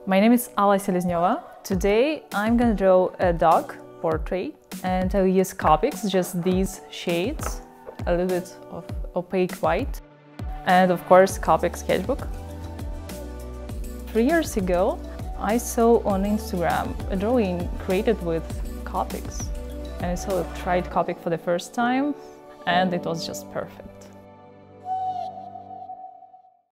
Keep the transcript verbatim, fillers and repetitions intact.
My name is Alla Seleznova. Today I'm gonna draw a dog portrait and I'll use Copics, just these shades, a little bit of opaque white, and of course Copic sketchbook. Three years ago I saw on Instagram a drawing created with Copics, and I so tried Copic for the first time and it was just perfect.